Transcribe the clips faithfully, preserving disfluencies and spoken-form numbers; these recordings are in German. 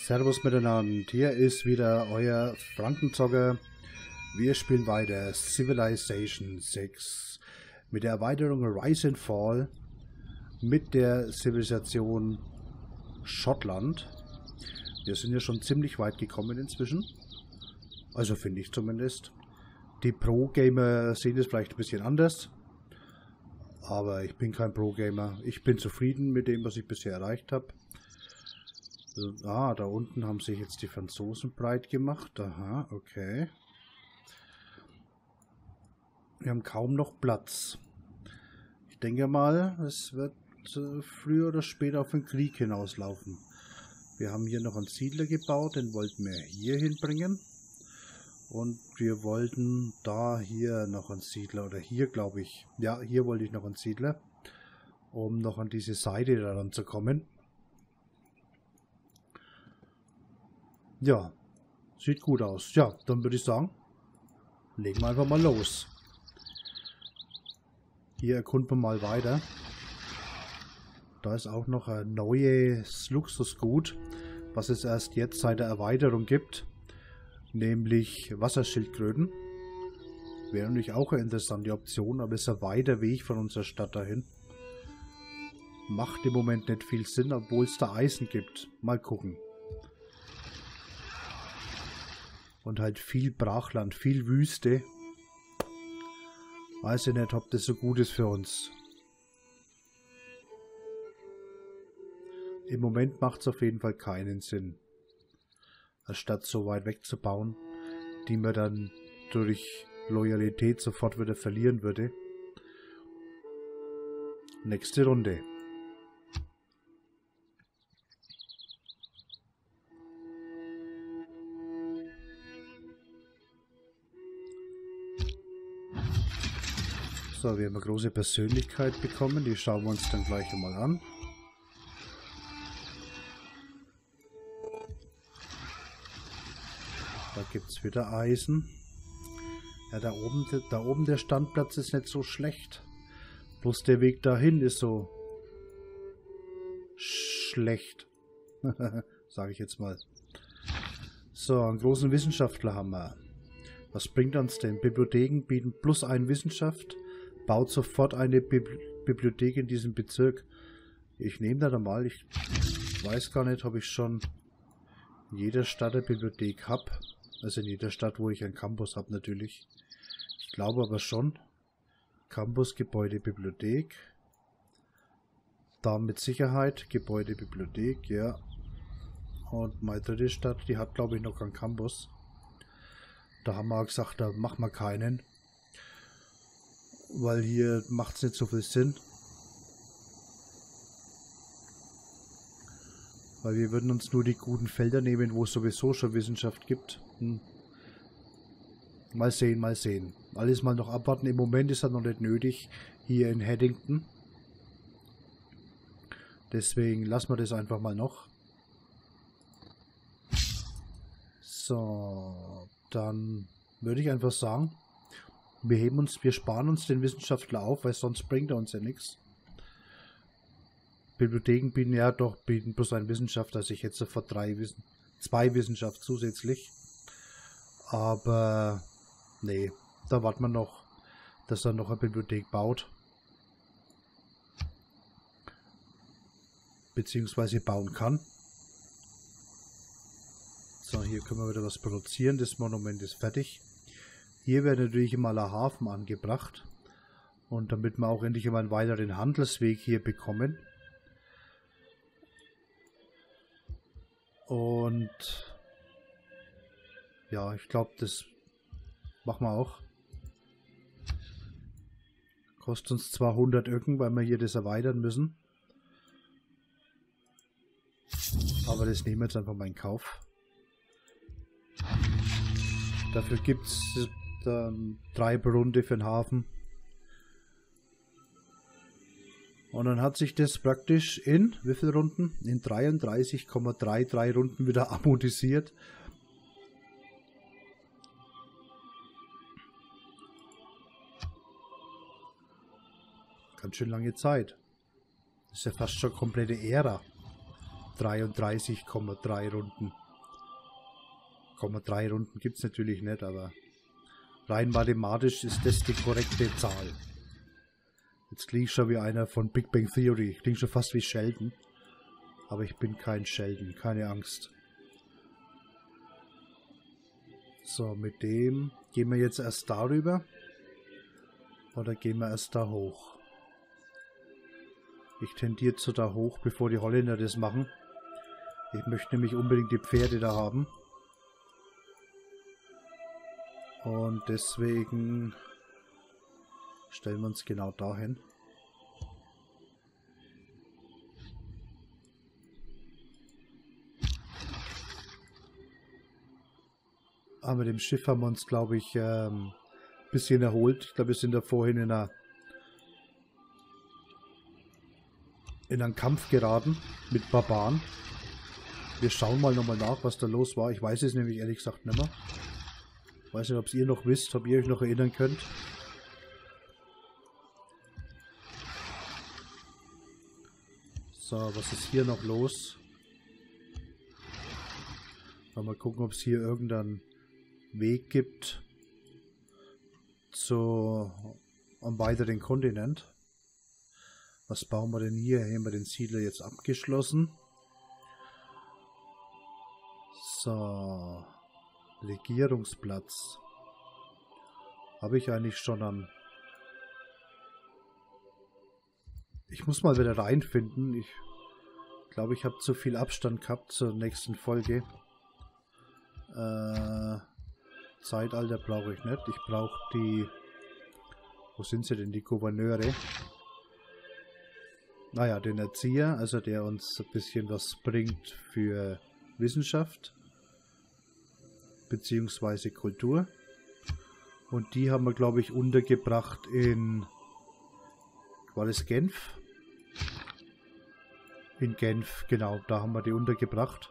Servus miteinander, hier ist wieder euer Frankenzocker. Wir spielen weiter Civilization sechs mit der Erweiterung Rise and Fall mit der Zivilisation Schottland. Wir sind ja schon ziemlich weit gekommen inzwischen, also finde ich zumindest. Die Pro-Gamer sehen es vielleicht ein bisschen anders, aber ich bin kein Pro-Gamer. Ich bin zufrieden mit dem, was ich bisher erreicht habe. Ah, da unten haben sich jetzt die Franzosen breit gemacht. Aha, okay. Wir haben kaum noch Platz. Ich denke mal, es wird äh, früher oder später auf den Krieg hinauslaufen. Wir haben hier noch einen Siedler gebaut, den wollten wir hier hinbringen. Und wir wollten da hier noch einen Siedler, oder hier glaube ich. Ja, hier wollte ich noch einen Siedler, um noch an diese Seite daran zu kommen. Ja, sieht gut aus. Ja, dann würde ich sagen, legen wir einfach mal los. Hier erkunden wir mal weiter. Da ist auch noch ein neues Luxusgut, was es erst jetzt seit der Erweiterung gibt, nämlich Wasserschildkröten. Wäre natürlich auch eine interessante Option, aber es ist ein weiter Weg von unserer Stadt dahin. Macht im Moment nicht viel Sinn, obwohl es da Eisen gibt. Mal gucken. Und halt viel Brachland, viel Wüste. Weiß ich nicht, ob das so gut ist für uns. Im Moment macht es auf jeden Fall keinen Sinn, eine Stadt so weit wegzubauen, die man dann durch Loyalität sofort wieder verlieren würde. Nächste Runde. So, wir haben eine große Persönlichkeit bekommen, die schauen wir uns dann gleich einmal an. Da gibt es wieder Eisen. Ja, da oben, da oben der Standplatz ist nicht so schlecht. Bloß der Weg dahin ist so schlecht. Sage ich jetzt mal. So, einen großen Wissenschaftler haben wir. Was bringt uns denn? Bibliotheken bieten plus ein Wissenschaft. Baut sofort eine Bibli Bibliothek in diesem Bezirk. Ich nehme da mal. Ich weiß gar nicht, ob ich schon in jeder Stadt eine Bibliothek habe. Also in jeder Stadt, wo ich einen Campus habe natürlich. Ich glaube aber schon. Campus, Gebäude, Bibliothek. Da mit Sicherheit. Gebäude, Bibliothek, ja. Und meine dritte Stadt, die hat glaube ich noch keinen Campus. Da haben wir auch gesagt, da machen wir keinen. Weil hier macht es nicht so viel Sinn. Weil wir würden uns nur die guten Felder nehmen, wo es sowieso schon Wissenschaft gibt. Hm. Mal sehen, mal sehen. Alles mal noch abwarten. Im Moment ist das noch nicht nötig hier in Haddington. Deswegen lassen wir das einfach mal noch. So, dann würde ich einfach sagen, wir heben uns, wir sparen uns den Wissenschaftler auf, weil sonst bringt er uns ja nichts. Bibliotheken bieten ja doch, bieten bloß ein Wissenschaft, also ich jetzt sofort drei Wissen, zwei Wissenschaft zusätzlich. Aber nee, da wartet man noch, dass er noch eine Bibliothek baut. Beziehungsweise bauen kann. So, hier können wir wieder was produzieren. Das Monument ist fertig. Hier wird natürlich immer ein Hafen angebracht. Und damit wir auch endlich immer einen weiteren Handelsweg hier bekommen. Und ja, ich glaube, das machen wir auch. Kostet uns zwar hundert Öcken, weil wir hier das erweitern müssen. Aber das nehmen wir jetzt einfach mal in Kauf. Dafür gibt es dann drei Runde für den Hafen. Und dann hat sich das praktisch in, wie viele Runden? In dreiunddreißig Komma dreiunddreißig Runden wieder amortisiert. Ganz schön lange Zeit. Das ist ja fast schon komplette Ära. dreiunddreißig Komma drei Runden. Komma drei Runden gibt es natürlich nicht, aber rein mathematisch ist das die korrekte Zahl. Jetzt klinge ich schon wie einer von Big Bang Theory. Ich klinge schon fast wie Sheldon. Aber ich bin kein Sheldon, keine Angst. So, mit dem gehen wir jetzt erst darüber. Oder gehen wir erst da hoch? Ich tendiere zu da hoch, bevor die Holländer das machen. Ich möchte nämlich unbedingt die Pferde da haben. Und deswegen stellen wir uns genau dahin. Aber mit dem Schiff haben wir uns, glaube ich, ähm, ein bisschen erholt. Ich glaube, wir sind da vorhin in, einer, in einen Kampf geraten mit Barbaren. Wir schauen mal nochmal nach, was da los war. Ich weiß es nämlich ehrlich gesagt nicht mehr. Ich weiß nicht, ob es ihr noch wisst, ob ihr euch noch erinnern könnt. So, was ist hier noch los? Mal gucken, ob es hier irgendeinen Weg gibt zu einem weiteren Kontinent. Was bauen wir denn hier? Hier haben wir den Siedler jetzt abgeschlossen. So, Legierungsplatz. Habe ich eigentlich schon an... Ich muss mal wieder reinfinden. Ich glaube, ich habe zu viel Abstand gehabt zur nächsten Folge. Äh, Zeitalter brauche ich nicht. Ich brauche die... Wo sind sie denn, die Gouverneure? Naja, den Erzieher, also der uns ein bisschen was bringt für Wissenschaft. Beziehungsweise Kultur. Und die haben wir, glaube ich, untergebracht in... War das Genf? In Genf, genau, da haben wir die untergebracht.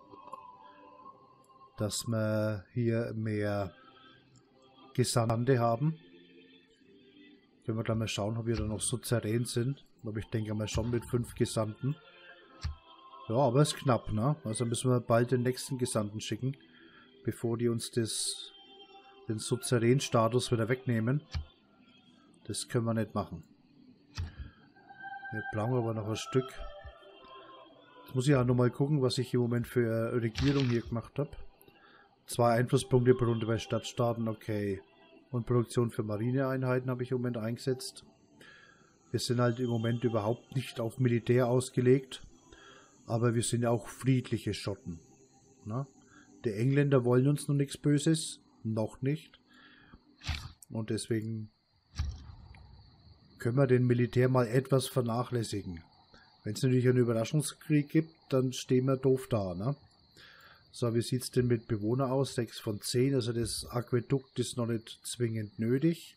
Dass wir hier mehr Gesandte haben. Können wir dann mal schauen, ob wir da noch souverän sind. Aber ich denke mal schon mit fünf Gesandten. Ja, aber es ist knapp, ne? Also müssen wir bald den nächsten Gesandten schicken, bevor die uns das, den Souverän-Status wieder wegnehmen. Das können wir nicht machen. Wir brauchen aber noch ein Stück. Jetzt muss ich auch nochmal gucken, was ich im Moment für eine Regierung hier gemacht habe. Zwei Einflusspunkte pro Runde bei Stadtstaaten, okay. Und Produktion für Marineeinheiten habe ich im Moment eingesetzt. Wir sind halt im Moment überhaupt nicht auf Militär ausgelegt. Aber wir sind ja auch friedliche Schotten. Na? Die Engländer wollen uns noch nichts Böses. Noch nicht. Und deswegen können wir den Militär mal etwas vernachlässigen. Wenn es natürlich einen Überraschungskrieg gibt, dann stehen wir doof da, ne? So, wie sieht es denn mit Bewohnern aus? sechs von zehn, also das Aquädukt ist noch nicht zwingend nötig.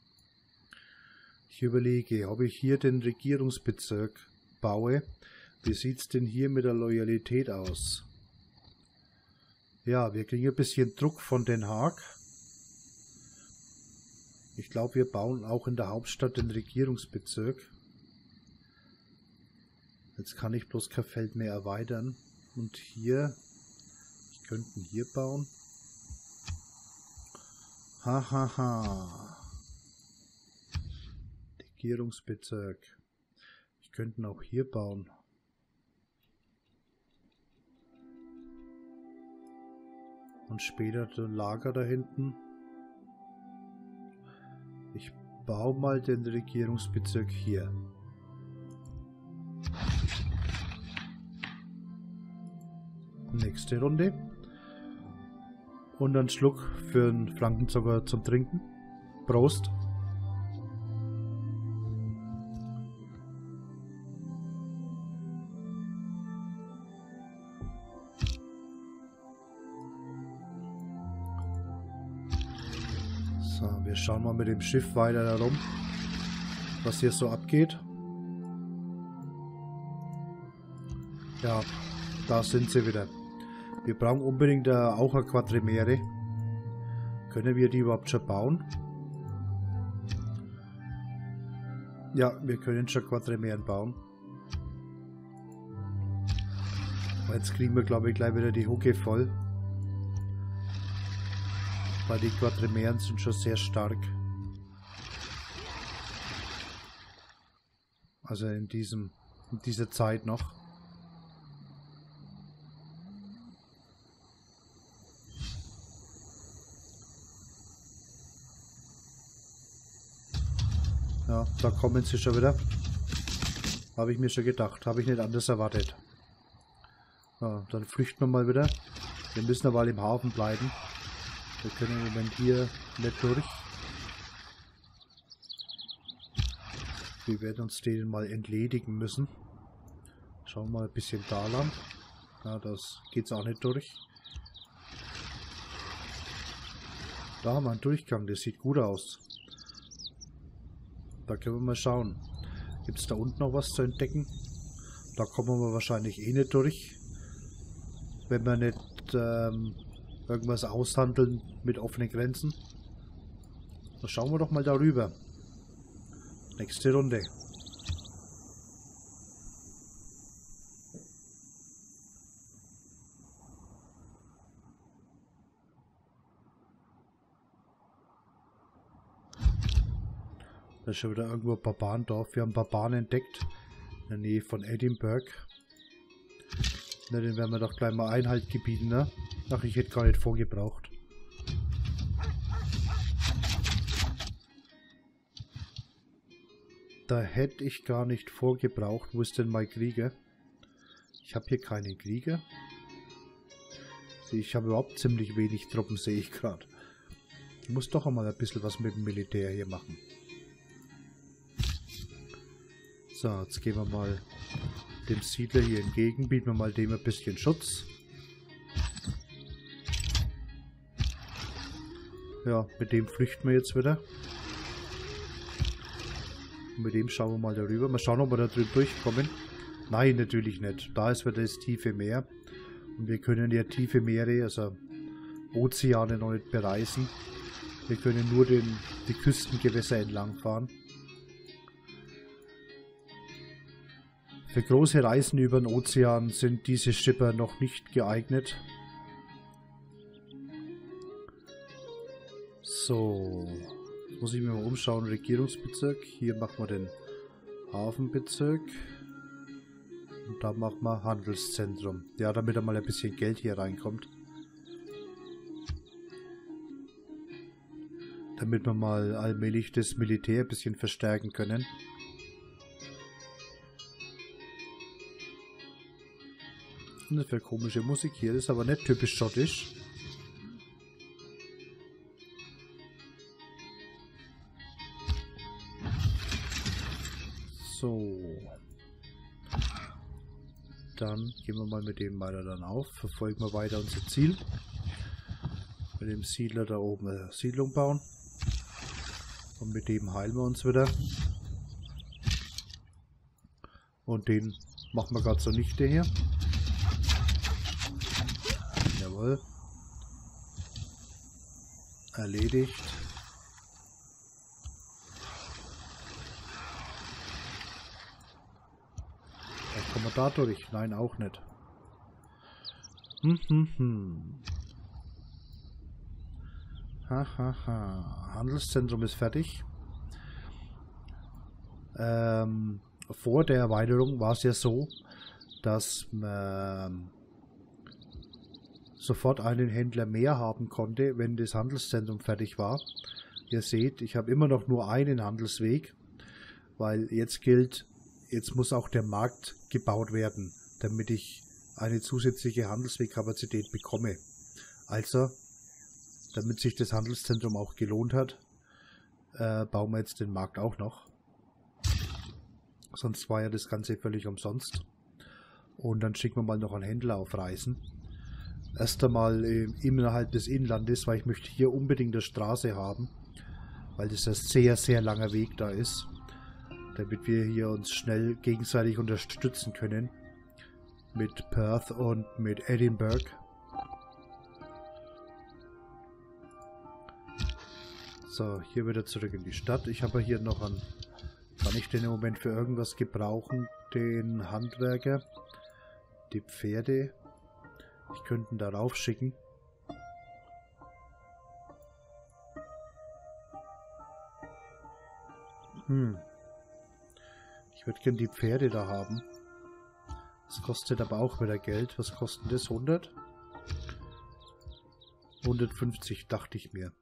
Ich überlege, ob ich hier den Regierungsbezirk baue. Wie sieht es denn hier mit der Loyalität aus? Ja, wir kriegen ein bisschen Druck von Den Haag. Ich glaube, wir bauen auch in der Hauptstadt den Regierungsbezirk. Jetzt kann ich bloß kein Feld mehr erweitern. Und hier, ich könnte hier bauen. Hahaha. Ha, ha. Regierungsbezirk. Ich könnte auch hier bauen. Und später das Lager da hinten. Ich baue mal den Regierungsbezirk hier. Nächste Runde. Und einen Schluck für einen Frankenzucker zum Trinken. Prost. So, wir schauen mal mit dem Schiff weiter herum, was hier so abgeht. Ja, da sind sie wieder. Wir brauchen unbedingt uh, auch eine Quadrimere. Können wir die überhaupt schon bauen? Ja, wir können schon Quadrimeren bauen. Jetzt kriegen wir, glaube ich, gleich wieder die Hucke voll. Weil die Quadrimären sind schon sehr stark. Also in diesem, in dieser Zeit noch. Ja, da kommen sie schon wieder. Habe ich mir schon gedacht. Habe ich nicht anders erwartet. Ja, dann flüchten wir mal wieder. Wir müssen aber im Hafen bleiben. Wir können im Moment hier nicht durch. Wir werden uns denen mal entledigen müssen. Schauen wir mal ein bisschen da lang. Ja, das geht es auch nicht durch. Da haben wir einen Durchgang, das sieht gut aus. Da können wir mal schauen. Gibt es da unten noch was zu entdecken? Da kommen wir wahrscheinlich eh nicht durch. Wenn wir nicht ähm, irgendwas aushandeln mit offenen Grenzen. Dann schauen wir doch mal darüber. Nächste Runde. Da ist schon wieder irgendwo ein Barbarendorf. Wir haben Barbaren entdeckt. In der Nähe von Edinburgh. Na, den werden wir doch gleich mal Einhalt gebieten, ne? Ach, ich hätte gar nicht vorgebraucht. Da hätte ich gar nicht vorgebraucht. Wo ist denn mein Krieger? Ich habe hier keinen Krieger. Ich habe überhaupt ziemlich wenig Truppen, sehe ich gerade. Ich muss doch einmal ein bisschen was mit dem Militär hier machen. So, jetzt gehen wir mal dem Siedler hier entgegen. Bieten wir mal dem ein bisschen Schutz. Ja, mit dem flüchten wir jetzt wieder. Und mit dem schauen wir mal darüber. Mal schauen, ob wir da drüben durchkommen. Nein, natürlich nicht. Da ist wieder das tiefe Meer. Und wir können ja tiefe Meere, also Ozeane, noch nicht bereisen. Wir können nur den, die Küstengewässer entlang fahren. Für große Reisen über den Ozean sind diese Schipper noch nicht geeignet. So, jetzt muss ich mir mal umschauen. Regierungsbezirk. Hier machen wir den Hafenbezirk. Und da machen wir Handelszentrum. Ja, damit da mal ein bisschen Geld hier reinkommt. Damit wir mal allmählich das Militär ein bisschen verstärken können. Was für komische Musik hier, das ist aber nicht typisch schottisch. So. Dann gehen wir mal mit dem weiter dann auf. Verfolgen wir weiter unser Ziel. Mit dem Siedler da oben eine Siedlung bauen. Und mit dem heilen wir uns wieder. Und den machen wir gerade zunichte hier. Jawohl. Erledigt. Dann kommen wir da durch. Nein, auch nicht. Hm, hm, hm. Ha, ha, ha. Handelszentrum ist fertig. Ähm, vor der Erweiterung war es ja so, dass man sofort einen Händler mehr haben konnte, wenn das Handelszentrum fertig war. Ihr seht, ich habe immer noch nur einen Handelsweg, weil jetzt gilt, jetzt muss auch der Markt gebaut werden, damit ich eine zusätzliche Handelswegkapazität bekomme. Also, damit sich das Handelszentrum auch gelohnt hat, äh, bauen wir jetzt den Markt auch noch. Sonst war ja das Ganze völlig umsonst. Und dann schicken wir mal noch einen Händler auf Reisen. Erst einmal äh, innerhalb des Inlandes, weil ich möchte hier unbedingt eine Straße haben, weil das ein sehr, sehr langer Weg da ist, damit wir hier uns schnell gegenseitig unterstützen können mit Perth und mit Edinburgh. So, hier wieder zurück in die Stadt. Ich habe hier noch einen, kann ich den im Moment für irgendwas gebrauchen, den Handwerker. Die Pferde. Ich könnte ihn darauf schicken. Hm. Ich würde gerne die Pferde da haben. Das kostet aber auch wieder Geld. Was kostet das? hundert? hundertfünfzig dachte ich mir.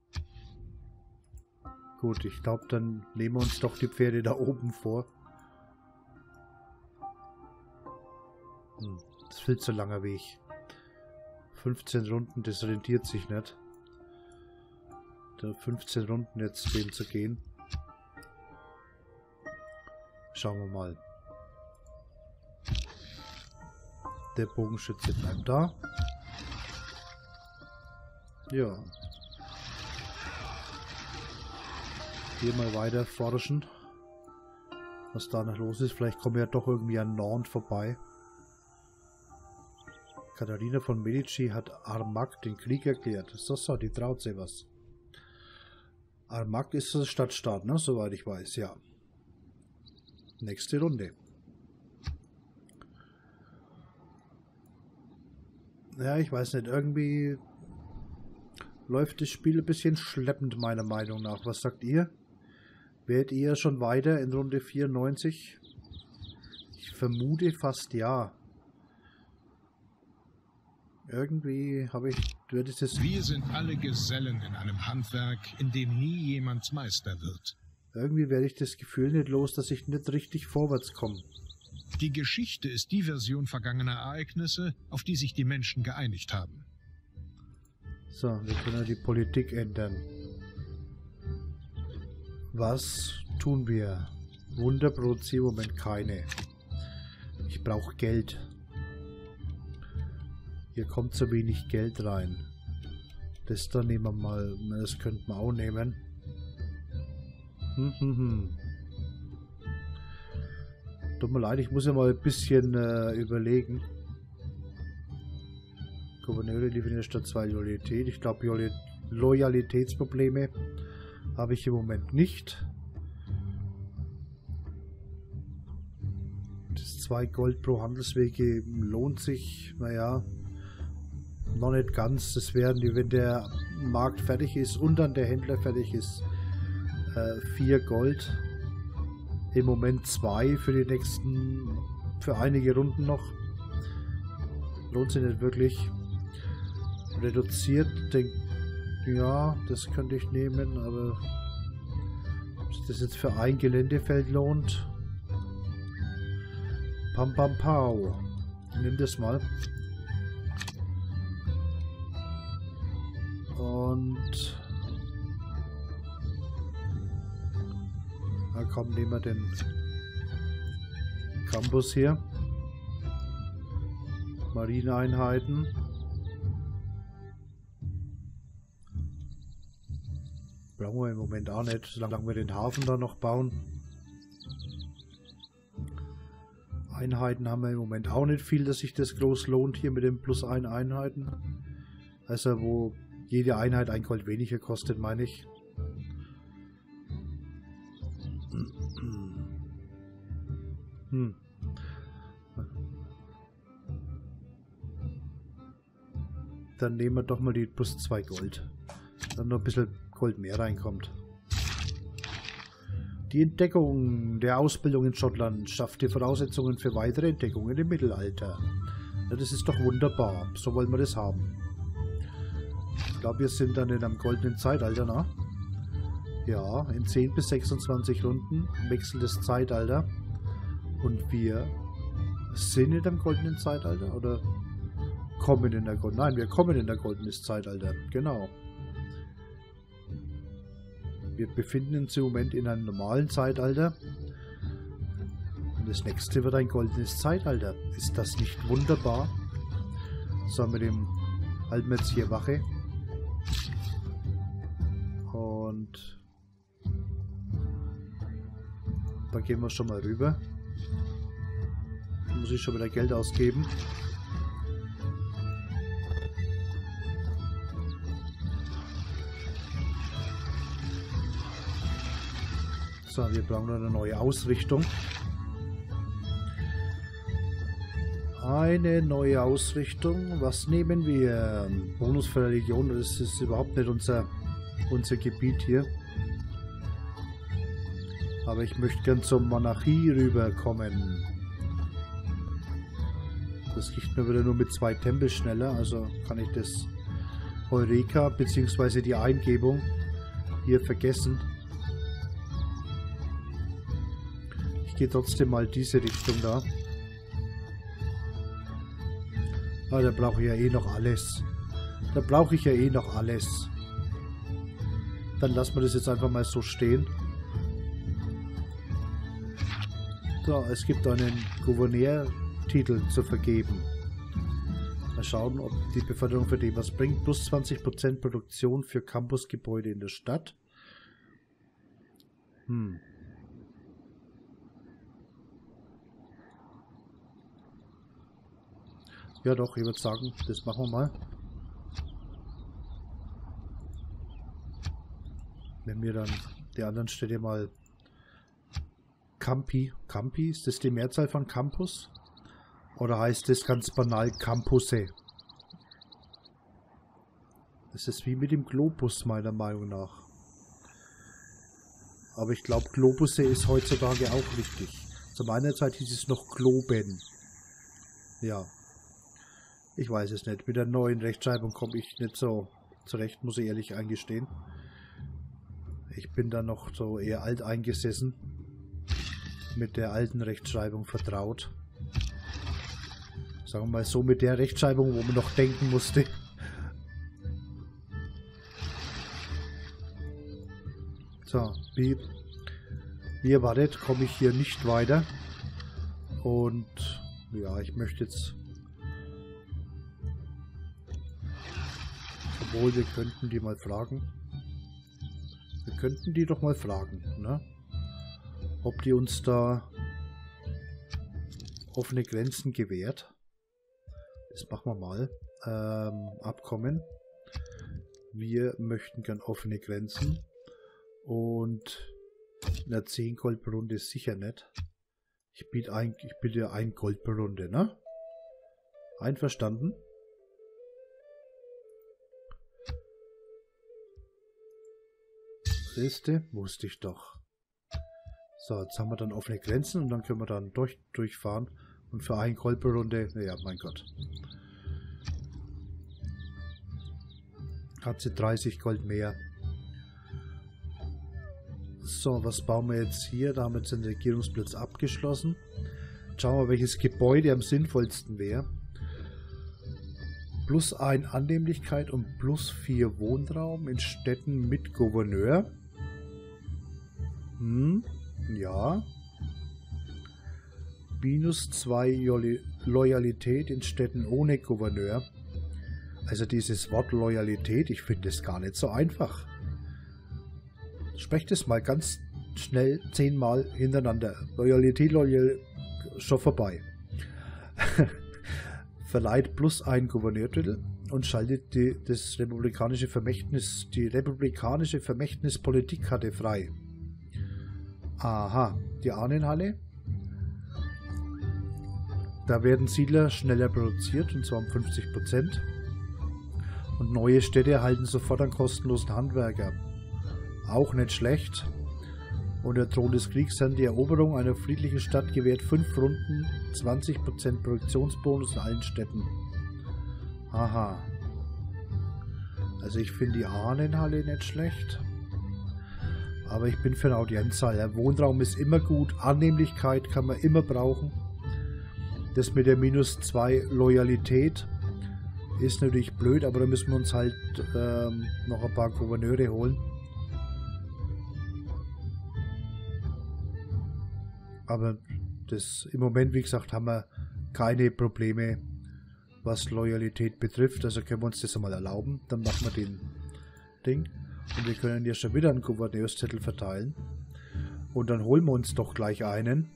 Gut, ich glaube, dann nehmen wir uns doch die Pferde da oben vor. Hm, das ist viel zu langer Weg. fünfzehn Runden, das rentiert sich nicht. Da fünfzehn Runden jetzt dem zu gehen. Schauen wir mal. Der Bogenschütze bleibt da. Ja. Hier mal weiter forschen. Was da noch los ist. Vielleicht kommen wir ja doch irgendwie an Nantes vorbei. Katharina von Medici hat Armagh den Krieg erklärt. Ist das so? Die traut sich was. Armagh ist das Stadtstaat, ne? Soweit ich weiß, ja. Nächste Runde. Ja, ich weiß nicht. Irgendwie läuft das Spiel ein bisschen schleppend, meiner Meinung nach. Was sagt ihr? Werdet ihr schon weiter in Runde vierundneunzig? Ich vermute fast ja. Irgendwie habe ich... Wird es jetzt Wir sind alle Gesellen in einem Handwerk, in dem nie jemand Meister wird. Irgendwie werde ich das Gefühl nicht los, dass ich nicht richtig vorwärts komme. Die Geschichte ist die Version vergangener Ereignisse, auf die sich die Menschen geeinigt haben. So, wir können die Politik ändern. Was tun wir? Wunder produzieren im Moment keine. Ich brauche Geld. Hier kommt zu wenig Geld rein. Das da nehmen wir mal. Das könnten wir auch nehmen. Hm, hm, hm. Tut mir leid, ich muss ja mal ein bisschen äh, überlegen. Gouverneure liefern in der Stadt zwei Loyalität. Ich glaube, Loyal Loyalitätsprobleme habe ich im Moment nicht. Das zwei Gold pro Handelswege lohnt sich, naja, noch nicht ganz. Das werden die, wenn der Markt fertig ist und dann der Händler fertig ist, äh, vier Gold. Im Moment zwei für die nächsten, für einige Runden noch. Lohnt sich nicht wirklich. Reduziert, denk, ja, das könnte ich nehmen, aber ob sich das jetzt für ein Geländefeld lohnt? Pam pam pau. Nimm das mal. Und na komm, nehmen wir den Campus hier. Marineeinheiten. Brauchen wir im Moment auch nicht, solange wir den Hafen da noch bauen. Einheiten haben wir im Moment auch nicht viel, dass sich das groß lohnt hier mit den plus ein Einheiten. Also wo jede Einheit ein Gold weniger kostet, meine ich. Hm. Dann nehmen wir doch mal die plus zwei Gold. Dann noch ein bisschen Gold mehr reinkommt. Die Entdeckung der Ausbildung in Schottland schafft die Voraussetzungen für weitere Entdeckungen im Mittelalter. Ja, das ist doch wunderbar. So wollen wir das haben. Ich glaube, wir sind dann in einem goldenen Zeitalter, ne? Ja, in zehn bis sechsundzwanzig Runden wechselt das Zeitalter. Und wir sind in einem goldenen Zeitalter? Oder kommen in der goldenen... Nein, wir kommen in der goldenen Zeitalter. Genau. Wir befinden uns im Moment in einem normalen Zeitalter. Und das nächste wird ein goldenes Zeitalter. Ist das nicht wunderbar? So, mit dem halten wir jetzt hier Wache. Und da gehen wir schon mal rüber. Da muss ich schon wieder Geld ausgeben. So, wir brauchen eine neue Ausrichtung. Eine neue Ausrichtung. Was nehmen wir? Bonus für Religion. Das ist überhaupt nicht unser, unser Gebiet hier. Aber ich möchte gern zur Monarchie rüberkommen. Das geht mir wieder nur mit zwei Tempel schneller. Also kann ich das Heureka bzw. die Eingebung hier vergessen. Ich gehe trotzdem mal diese Richtung da. Ah, da brauche ich ja eh noch alles. Da brauche ich ja eh noch alles. Dann lassen wir das jetzt einfach mal so stehen. So, es gibt einen Gouverneur-Titel zu vergeben. Mal schauen, ob die Beförderung für den was bringt. Plus zwanzig Prozent Produktion für Campusgebäude in der Stadt. Hm. Ja doch, ich würde sagen, das machen wir mal. Wenn wir dann die anderen Städte mal Campi, Campi, ist das die Mehrzahl von Campus? Oder heißt das ganz banal Campusse? Das ist wie mit dem Globus meiner Meinung nach. Aber ich glaube, Globusse ist heutzutage auch richtig. Zu meiner Zeit hieß es noch Globen. Ja. Ich weiß es nicht. Mit der neuen Rechtschreibung komme ich nicht so zurecht, muss ich ehrlich eingestehen. Ich bin da noch so eher alt eingesessen. Mit der alten Rechtschreibung vertraut. Sagen wir mal so, mit der Rechtschreibung, wo man noch denken musste. So, wie, wie erwartet, komme ich hier nicht weiter. Und ja, ich möchte jetzt... Obwohl, wir könnten die mal fragen. Wir könnten die doch mal fragen, ne? Ob die uns da offene Grenzen gewährt. Das machen wir mal. Ähm, Abkommen. Wir möchten gern offene Grenzen. Und eine zehn Gold pro Runde ist sicher nicht. Ich biete ein, ich biete ein Gold pro Runde, ne? Einverstanden? Liste, wusste ich doch. So, jetzt haben wir dann offene Grenzen und dann können wir dann durch, durchfahren. Und für ein Gold pro Runde, naja, mein Gott. Hat sie dreißig Gold mehr. So, was bauen wir jetzt hier? Da haben wir jetzt den Regierungsplatz abgeschlossen. Schauen wir, welches Gebäude am sinnvollsten wäre. Plus ein Annehmlichkeit und plus vier Wohnraum in Städten mit Gouverneur. Hm, ja. Minus zwei Loyalität in Städten ohne Gouverneur. Also dieses Wort Loyalität, ich finde es gar nicht so einfach. Sprecht es mal ganz schnell zehnmal hintereinander. Loyalität, Loyal, schon vorbei. Verleiht plus ein Gouverneurtitel und schaltet die, das republikanische Vermächtnis, die republikanische Vermächtnispolitikkarte frei. Aha, die Ahnenhalle. Da werden Siedler schneller produziert, und zwar um fünfzig Prozent. Und neue Städte erhalten sofort einen kostenlosen Handwerker. Auch nicht schlecht. Und der Thron des Kriegsherrn, die Eroberung einer friedlichen Stadt, gewährt fünf Runden, zwanzig Prozent Produktionsbonus in allen Städten. Aha. Also ich finde die Ahnenhalle nicht schlecht. Aber ich bin für eine Audienzzahl. Der Wohnraum ist immer gut. Annehmlichkeit kann man immer brauchen. Das mit der minus zwei Loyalität ist natürlich blöd, aber da müssen wir uns halt ähm, noch ein paar Gouverneure holen. Aber das im Moment, wie gesagt, haben wir keine Probleme, was Loyalität betrifft. Also können wir uns das einmal erlauben. Dann machen wir den Ding. Und wir können ja schon wieder einen Gouverneurszettel verteilen. Und dann holen wir uns doch gleich einen.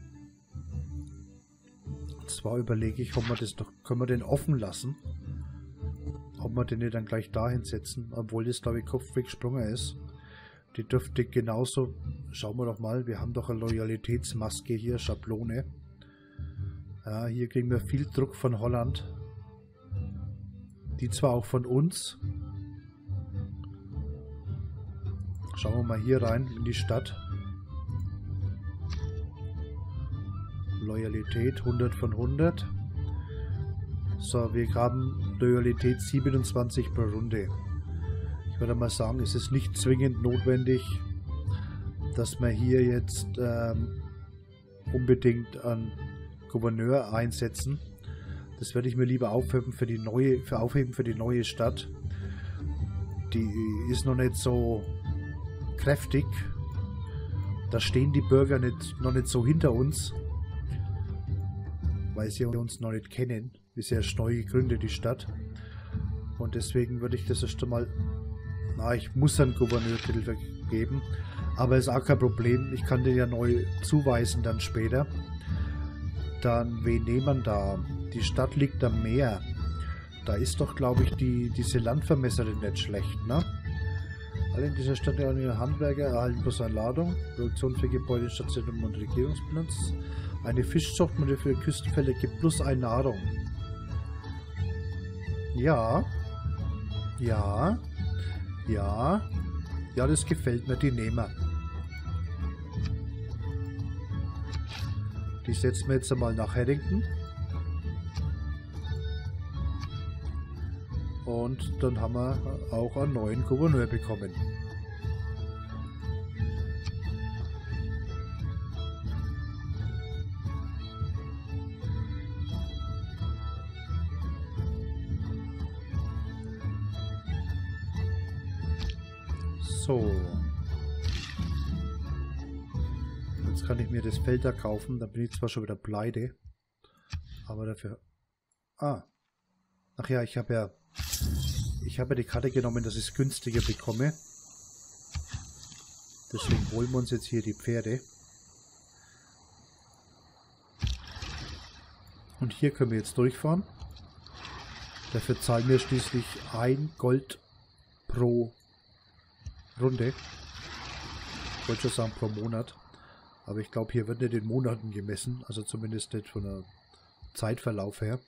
Und zwar überlege ich, ob wir das doch, können wir den offen lassen. Ob wir den nicht dann gleich dahin setzen, obwohl das, glaube ich, kopfweg gesprungen ist. Die dürfte genauso, schauen wir doch mal, wir haben doch eine Loyalitätsmaske hier, Schablone. Ja, hier kriegen wir viel Druck von Holland. Die zwar auch von uns. Schauen wir mal hier rein in die Stadt. Loyalität hundert von hundert. So, wir haben Loyalität siebenundzwanzig pro Runde. Ich würde mal sagen, es ist nicht zwingend notwendig, dass wir hier jetzt ähm, unbedingt einen Gouverneur einsetzen. Das werde ich mir lieber aufheben für die neue, für aufheben für die neue Stadt. Die ist noch nicht so kräftig. Da stehen die Bürger nicht, noch nicht so hinter uns, weil sie uns noch nicht kennen. Ist ja erst neu gegründet, die Stadt. Und deswegen würde ich das erst einmal... Na, ich muss einen Gouverneurtitel vergeben. Aber ist auch kein Problem. Ich kann den ja neu zuweisen dann später. Dann, wen nehmen da? Die Stadt liegt am Meer. Da ist doch, glaube ich, die, diese Landvermesserin nicht schlecht, ne? Alle in dieser Stadt ihre Handwerker erhalten bloß eine Ladung. Produktion für Gebäude, Stadtzentrum und Regierungsplatz. Eine Fischzuchtmodell für Küstenfälle gibt plus eine Nahrung. Ja. Ja. Ja. Ja, das gefällt mir, die nehmen wir. Die setzen wir jetzt einmal nach Haddington. Und dann haben wir auch einen neuen Gouverneur bekommen. So. Jetzt kann ich mir das Feld da kaufen. Da bin ich zwar schon wieder pleite. Aber dafür... Ah. Ach ja, ich habe ja... Ich habe ja die Karte genommen, dass ich es günstiger bekomme. Deswegen holen wir uns jetzt hier die Pferde. Und hier können wir jetzt durchfahren. Dafür zahlen wir schließlich ein Gold pro Runde. Ich wollte schon sagen pro Monat. Aber ich glaube, hier wird nicht in Monaten gemessen. Also zumindest nicht von der Zeitverlauf her.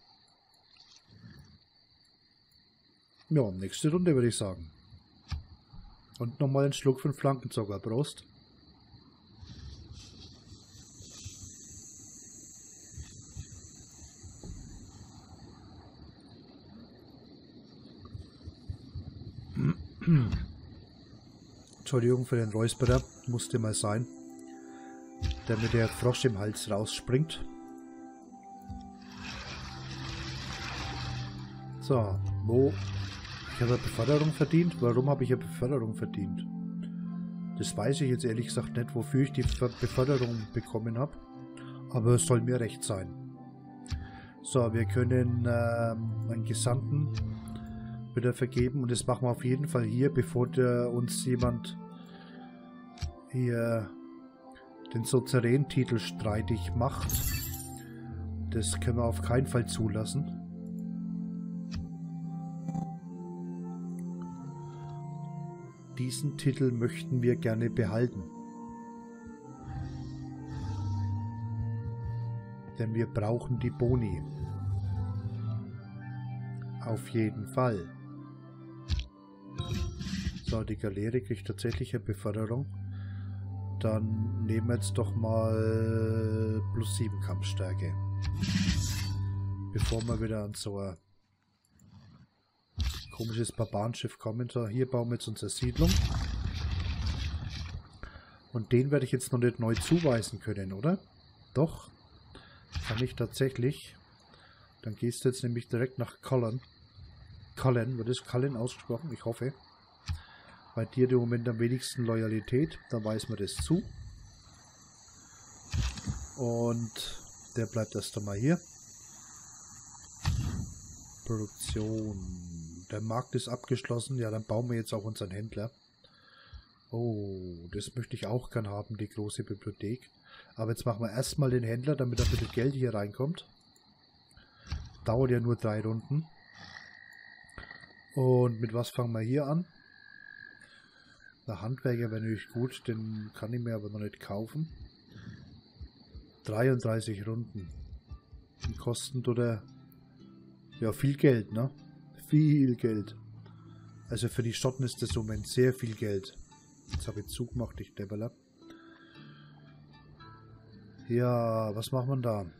Ja, nächste Runde würde ich sagen. Und nochmal einen Schluck von Flankenzucker. Prost. Entschuldigung für den Räusperer. Musste mal sein. Damit der Frosch im Hals rausspringt. So, wo... Ich habe eine Beförderung verdient. Warum habe ich eine Beförderung verdient? Das weiß ich jetzt ehrlich gesagt nicht, wofür ich die Beförderung bekommen habe. Aber es soll mir recht sein. So, wir können ähm, einen Gesandten wieder vergeben. Und das machen wir auf jeden Fall hier, bevor der uns jemand hier den Suzerän-Titel streitig macht. Das können wir auf keinen Fall zulassen. Diesen Titel möchten wir gerne behalten. Denn wir brauchen die Boni. Auf jeden Fall. So, die Galeere kriegt tatsächlich eine Beförderung. Dann nehmen wir jetzt doch mal plus sieben Kampfstärke. Bevor wir wieder an so ein komisches Barbarenschiff kommen. So, hier bauen wir jetzt unsere Siedlung. Und den werde ich jetzt noch nicht neu zuweisen können, oder? Doch. Kann ich tatsächlich. Dann gehst du jetzt nämlich direkt nach Cullen. Cullen, wird das Cullen ausgesprochen? Ich hoffe. Bei dir im Moment am wenigsten Loyalität. Da weisen wir das zu. Und der bleibt erst einmal hier. Produktion. Der Markt ist abgeschlossen. Ja, dann bauen wir jetzt auch unseren Händler. Oh, das möchte ich auch gern haben, die große Bibliothek. Aber jetzt machen wir erstmal den Händler, damit ein bisschen Geld hier reinkommt. Dauert ja nur drei Runden. Und mit was fangen wir hier an? Der Handwerker wäre natürlich gut, den kann ich mir aber noch nicht kaufen. dreiunddreißig Runden. Die kosten oder ja viel Geld, ne? Viel Geld. Also für die Schotten ist das im Moment sehr viel Geld. Jetzt habe ich Zug gemacht, ich Developer. Ja, was macht man da?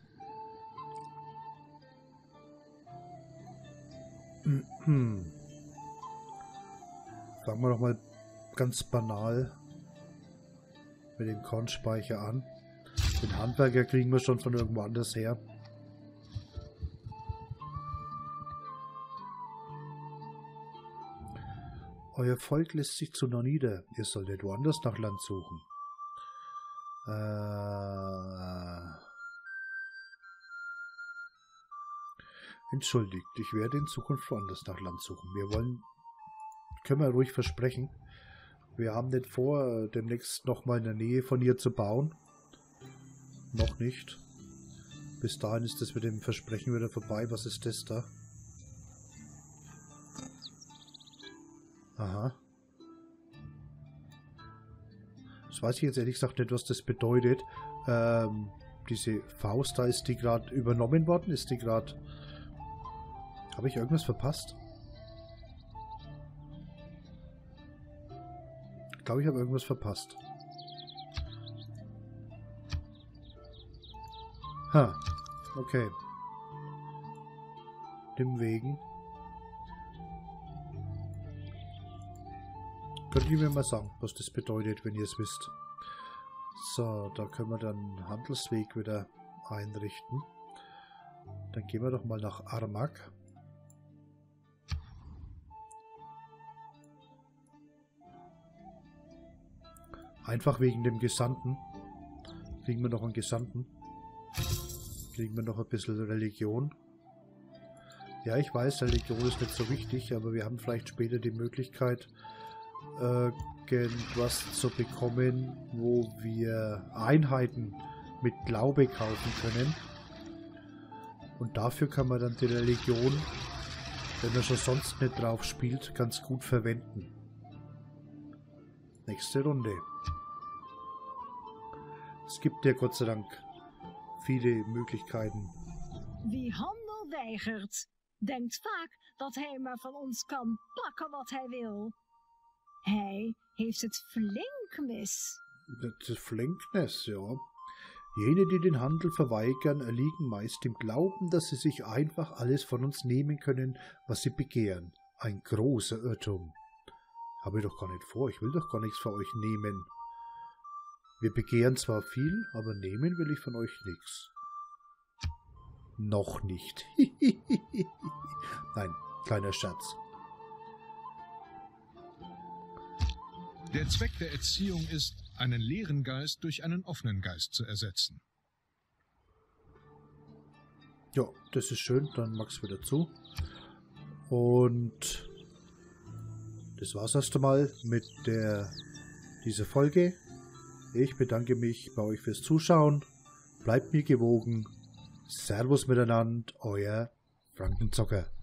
Hm. Fangen wir doch mal ganz banal mit dem Kornspeicher an. Den Handwerker kriegen wir schon von irgendwo anders her. Euer Volk lässt sich zu nah nieder. Ihr solltet woanders nach Land suchen. Äh... Entschuldigt, ich werde in Zukunft woanders nach Land suchen. Wir wollen, können wir ruhig versprechen, wir haben nicht vor, demnächst nochmal in der Nähe von hier zu bauen. Noch nicht. Bis dahin ist das mit dem Versprechen wieder vorbei. Was ist das da? Aha. Das weiß ich jetzt ehrlich gesagt nicht, was das bedeutet. Ähm, diese Faust, da ist die gerade übernommen worden? Ist die gerade... Habe ich irgendwas verpasst? Ich glaube, ich habe irgendwas verpasst. Ha, okay. Dem Wegen. Könnt ihr mir mal sagen, was das bedeutet, wenn ihr es wisst. So, da können wir dann Handelsweg wieder einrichten. Dann gehen wir doch mal nach Armak. Einfach wegen dem Gesandten. Kriegen wir noch einen Gesandten. Kriegen wir noch ein bisschen Religion. Ja, ich weiß, Religion ist nicht so wichtig, aber wir haben vielleicht später die Möglichkeit, irgendwas zu bekommen, wo wir Einheiten mit Glaube kaufen können. Und dafür kann man dann die Religion, wenn man schon sonst nicht drauf spielt, ganz gut verwenden. Nächste Runde. Es gibt ja Gott sei Dank viele Möglichkeiten. Wie Handel weigert, denkt vaak dat hij maar van ons kan pakken wat hij wil. Hij heeft het flink mis. Das Flinkness, ja. Jene, die den Handel verweigern, erliegen meist im Glauben, dass sie sich einfach alles von uns nehmen können, was sie begehren. Ein großer Irrtum. Habe ich doch gar nicht vor, ich will doch gar nichts von euch nehmen. Wir begehren zwar viel, aber nehmen will ich von euch nichts. Noch nicht. Nein, kleiner Scherz. Der Zweck der Erziehung ist, einen leeren Geist durch einen offenen Geist zu ersetzen. Ja, das ist schön, dann mach's wieder zu. Und das war's erst einmal mit der, dieser Folge. Ich bedanke mich bei euch fürs Zuschauen. Bleibt mir gewogen. Servus miteinander, euer Frankenzocker.